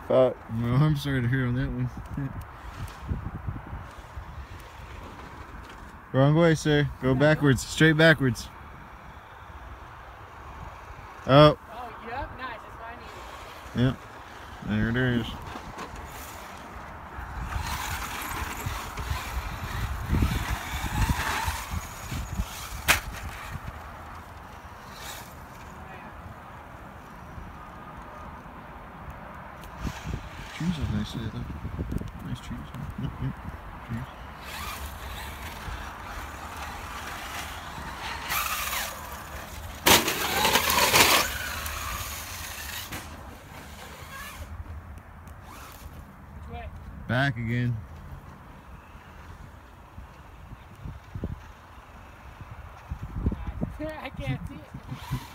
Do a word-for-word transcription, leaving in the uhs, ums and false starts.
thought. Well, I'm sorry to hear on that one. Wrong way, sir. Go backwards. Straight backwards. Oh. Oh, yep. Nice. That's what I needed. Yep. There it is. Trees are nice today, though. Nice trees. Yep, yep. Trees. Which way? Back again. Nice. I can't see it.